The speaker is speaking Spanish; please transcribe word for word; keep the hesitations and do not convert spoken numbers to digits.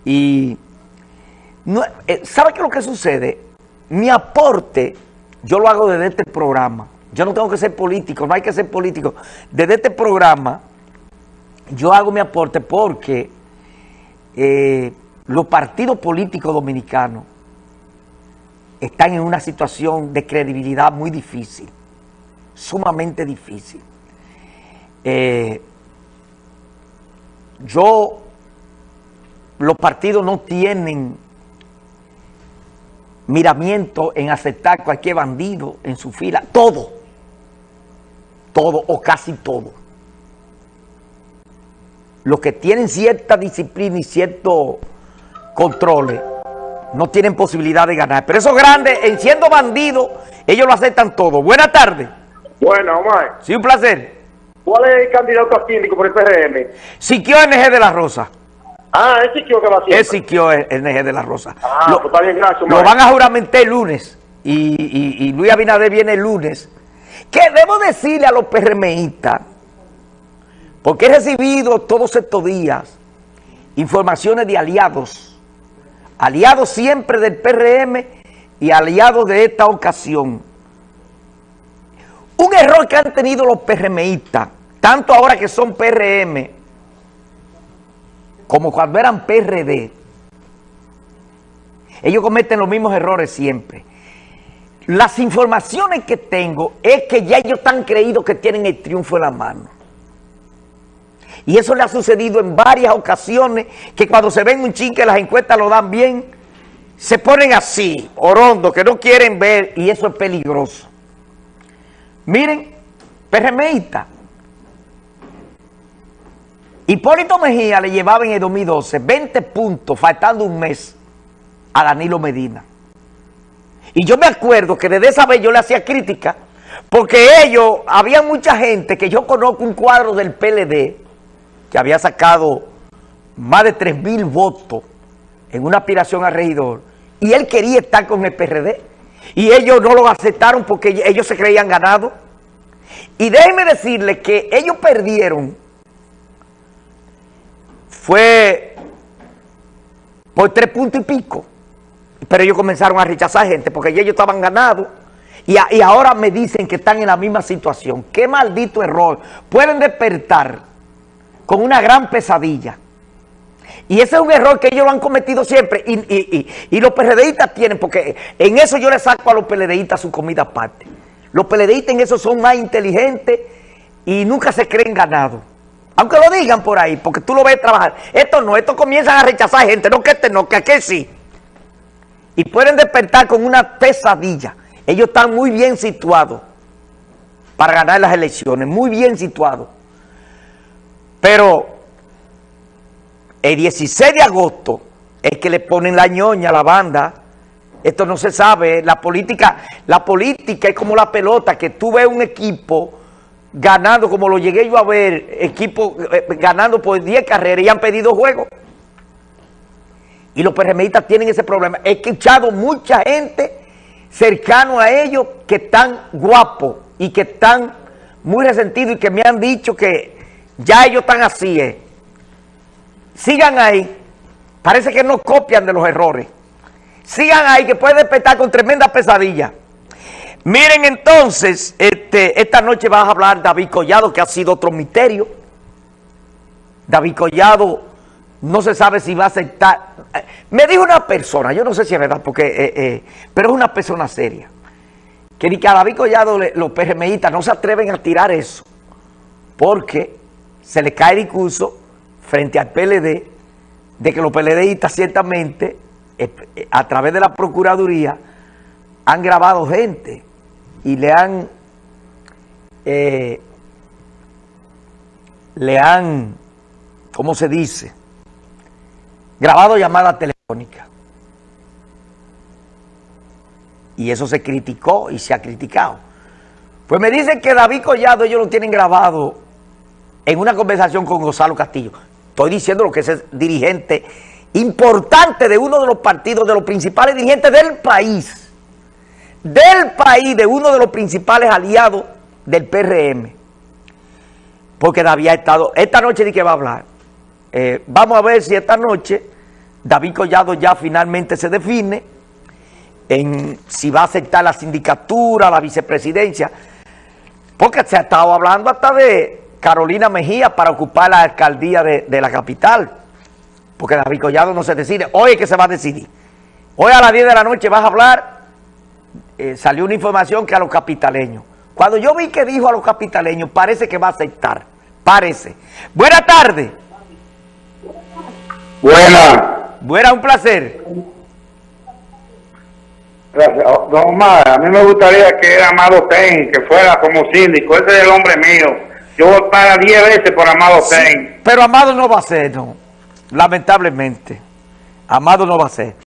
Y no, eh, ¿sabe qué es lo que sucede? Mi aporte, yo lo hago desde este programa. Yo no tengo que ser político, no hay que ser político. Desde este programa, yo hago mi aporte porque eh, los partidos políticos dominicanos están en una situación de credibilidad muy difícil, sumamente difícil. Eh, yo, los partidos no tienen miramiento en aceptar cualquier bandido en su fila, todo, todo o casi todo. Los que tienen cierta disciplina y ciertos controles no tienen posibilidad de ganar. Pero esos grandes, en siendo bandidos, ellos lo aceptan todo. Buenas tardes. Bueno, Omar. Sí, un placer. ¿Cuál es el candidato a síndico por el P R M? Siquio N G de la Rosa. Ah, es Siquio que va haciendo. Es Siquio N G de la Rosa. Ah, lo, pues está bien, gracias, Omar. Lo van a juramentar el lunes. Y, y, y Luis Abinader viene el lunes. ¿Qué debo decirle a los PRMistas? Porque he recibido todos estos días informaciones de aliados. Aliados siempre del P R M y aliados de esta ocasión. Un error que han tenido los PRMistas, tanto ahora que son P R M, como cuando eran P R D. Ellos cometen los mismos errores siempre. Las informaciones que tengo es que ya ellos están creídos que tienen el triunfo en la mano. Y eso le ha sucedido en varias ocasiones, que cuando se ven un chin que las encuestas lo dan bien, se ponen así, orondo, que no quieren ver, y eso es peligroso. Miren, PRMista. Hipólito Mejía le llevaba en el dos mil doce veinte puntos, faltando un mes, a Danilo Medina. Y yo me acuerdo que desde esa vez yo le hacía crítica, porque ellos, había mucha gente que yo conozco un cuadro del P L D, que había sacado más de tres mil votos en una aspiración a regidor, y él quería estar con el P R D, y ellos no lo aceptaron porque ellos se creían ganados. Y déjenme decirles que ellos perdieron, fue por tres puntos y pico, pero ellos comenzaron a rechazar gente porque ellos estaban ganados, y, a, y ahora me dicen que están en la misma situación. ¡Qué maldito error! Pueden despertar con una gran pesadilla. Y ese es un error que ellos lo han cometido siempre. Y, y, y, y los PLDistas tienen, porque en eso yo le saco a los PLDistas su comida aparte. Los PLDistas en eso son más inteligentes y nunca se creen ganados. Aunque lo digan por ahí, porque tú lo ves trabajar. Estos no, estos comienzan a rechazar gente. No que este no, que aquel sí. Y pueden despertar con una pesadilla. Ellos están muy bien situados para ganar las elecciones. Muy bien situados. Pero el dieciséis de agosto es que le ponen la ñoña a la banda. Esto no se sabe. La política, la política es como la pelota, que tú ves un equipo ganando, como lo llegué yo a ver, equipo eh, ganando por diez carreras y han pedido juegos. Y los PRMistas tienen ese problema. He escuchado mucha gente cercano a ellos que están guapos y que están muy resentidos y que me han dicho que ya ellos están así, eh. Sigan ahí. Parece que no copian de los errores. Sigan ahí, que pueden despertar con tremenda pesadilla. Miren entonces, este, esta noche vas a hablar David Collado, que ha sido otro misterio. David Collado no se sabe si va a aceptar. Me dijo una persona, yo no sé si es verdad, porque, eh, eh, pero es una persona seria, que ni que a David Collado le, los PRMistas no se atreven a tirar eso, porque se le cae el discurso frente al P L D de que los PLDistas ciertamente eh, a través de la Procuraduría han grabado gente y le han eh, le han, ¿cómo se dice?, grabado llamadas telefónicas. Y eso se criticó y se ha criticado. Pues me dicen que David Collado ellos lo tienen grabado en una conversación con Gonzalo Castillo. Estoy diciendo lo que es el dirigente importante de uno de los partidos, de los principales dirigentes del país. Del país, de uno de los principales aliados del P R M. Porque David ha estado, esta noche di que va a hablar. Eh, vamos a ver si esta noche David Collado ya finalmente se define en si va a aceptar la sindicatura, la vicepresidencia, porque se ha estado hablando hasta de Carolina Mejía para ocupar la alcaldía de, de la capital, porque David Collado no se decide. Hoy es que se va a decidir. Hoy a las diez de la noche vas a hablar, eh, salió una información que a los capitaleños. Cuando yo vi que dijo a los capitaleños, parece que va a aceptar, parece. Buenas tardes. Buenas. Buena, un placer. Gracias. Don Omar, a mí me gustaría que Amado Ten, que fuera como síndico. Ese es el hombre mío. Yo voy para diez veces por Amado Sí, Ten. pero Amado no va a ser, no. Lamentablemente. Amado no va a ser.